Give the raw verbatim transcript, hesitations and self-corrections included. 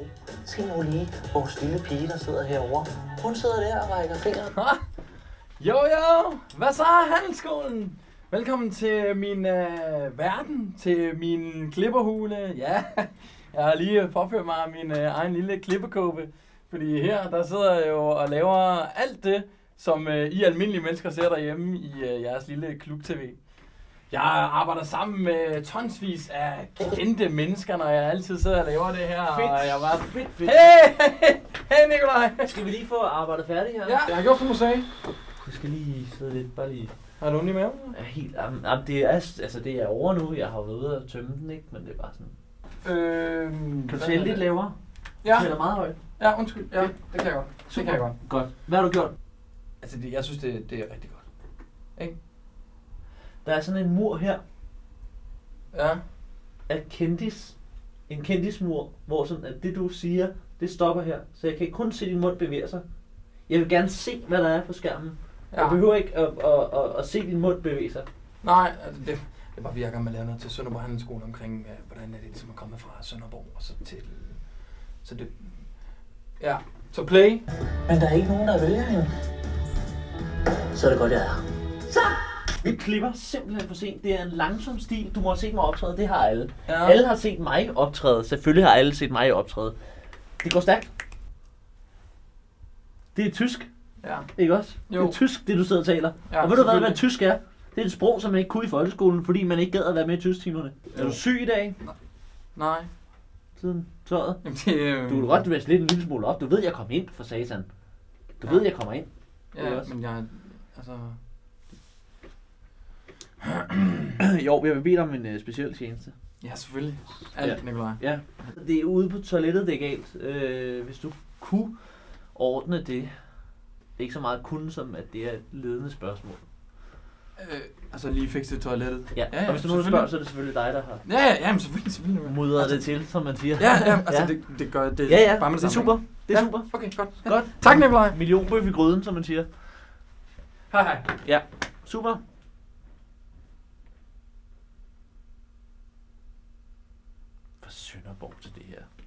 Se nu lige vores lille pige, der sidder herovre. Hun sidder der og rækker fingeren. Jo jo, hvad så handelsskolen? Velkommen til min øh, verden, til min klipperhule. Ja, jeg har lige påført mig min øh, egen lille klippekåbe. Fordi her, der sidder jeg jo og laver alt det, som øh, I almindelige mennesker ser derhjemme i øh, jeres lille klub-tv. Jeg arbejder sammen med tonsvis af kendte mennesker, når jeg altid sidder og laver det her. Fedt. Og jeg var Fedt, fedt. Hey, hey, hey Nikolaj. Skal vi lige få arbejdet færdigt her? Ja, jeg har gjort som du sagde. Jeg skal lige sidde lidt, bare lige... Har du ondt i maven? Ja, helt... Jamen, jamen, det er, altså, det er over nu. Jeg har været ude og tømme den, ikke? Men det er bare sådan... Øhm, Kan du tælle lidt lavere? Ja. Du tæller meget højt. Ja, undskyld. Ja, det kan jeg godt. Det Super. kan jeg godt. Godt. Hvad har du gjort? Altså, det, jeg synes, det, det er rigtig godt. Ikke? Der er sådan en mur her Ja. af kendis. En kendismur, hvor sådan, at det du siger, det stopper her. Så jeg kan kun se din mund bevæge sig. Jeg vil gerne se, hvad der er på skærmen. Ja. Jeg behøver ikke at, at, at, at se din mund bevæge sig. Nej, altså, det, det er bare, vi har gang med at lave noget til Sønderborg Handelsskole omkring, uh, hvordan er det ligesom at komme fra Sønderborg og så til... Så det... Ja, så play. Men der er ikke nogen, der vælger hende. Så er det godt, jeg er her. Så! Vi klipper simpelthen for sent. Det er en langsom stil. Du må have set mig optræde. Det har alle. Ja. Alle har set mig optræde. Selvfølgelig har alle set mig optræde. Det går stærkt. Det er tysk. Ja. Ikke også? Jo. Det er tysk, det du sidder og taler. Ja, og ved du hvad, hvad selvfølgelig. tysk er? Det er et sprog, som man ikke kunne i folkeskolen, fordi man ikke gad at være med i tysktimerne. Er du syg i dag? Nej. Siden tøjet? Jamen, det, øh... Du kan godt væske lidt en lille smule op. Du ved, jeg kommer ind for satan. Du Ja. ved, jeg kommer ind. Det er Ja, også. men jeg... Altså... Jo, jeg vil bede dig om en uh, speciel tjeneste. Ja, selvfølgelig. Alt, Ja. Nikolaj. Ja. Det er ude på toilettet, det er galt. Øh, hvis du kunne ordne det. Det er ikke så meget kun som, at det er et ledende spørgsmål. Øh, altså lige fikse toilettet. Ja, ja, ja og hvis du nu selvfølgelig. spørger, så er det selvfølgelig dig, der har Ja, ja, ja, men selvfølgelig, selvfølgelig. Nikolaj. mudret altså, det til, som man siger. Ja, ja, altså Ja. Det, det gør det Ja, ja, bare med det er samme, super. Det er Ja. super. Okay, godt. Ja. Godt. Tak, Nikolaj. Millionbøf i gryden, som man siger. Hej, hej. Ja, super. Fra Sønderborg til det her.